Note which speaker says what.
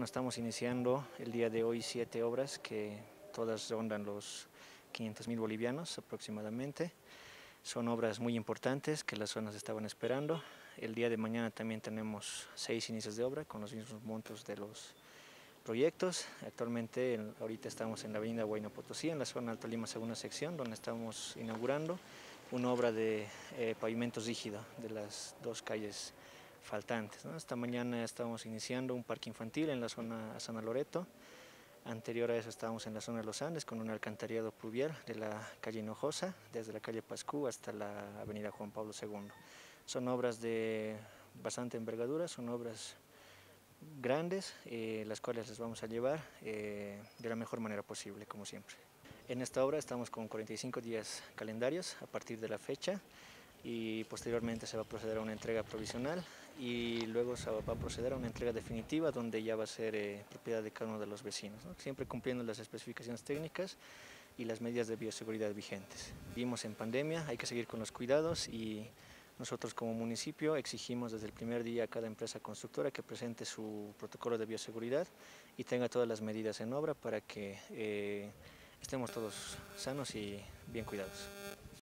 Speaker 1: estamos iniciando el día de hoy 7 obras que todas rondan los 500.000 bolivianos aproximadamente. Son obras muy importantes que las zonas estaban esperando. El día de mañana también tenemos 6 inicios de obra con los mismos montos de los proyectos. Actualmente, ahorita estamos en la avenida Huayna Potosí, en la zona Alto Lima, segunda sección, donde estamos inaugurando una obra de pavimento rígido de las dos calles faltantes, ¿no? Esta mañana estamos iniciando un parque infantil en la zona San Loreto. Anterior a eso estábamos en la zona de los Andes con un alcantarillado pluvial de la calle Hinojosa, desde la calle Pascú hasta la avenida Juan Pablo II. Son obras de bastante envergadura, son obras grandes, las cuales les vamos a llevar de la mejor manera posible, como siempre. En esta obra estamos con 45 días calendarios a partir de la fecha y posteriormente se va a proceder a una entrega provisional y luego se va a proceder a una entrega definitiva donde ya va a ser propiedad de cada uno de los vecinos, ¿no? Siempre cumpliendo las especificaciones técnicas y las medidas de bioseguridad vigentes. Vivimos en pandemia, hay que seguir con los cuidados y nosotros como municipio exigimos desde el primer día a cada empresa constructora que presente su protocolo de bioseguridad y tenga todas las medidas en obra para que estemos todos sanos y bien cuidados.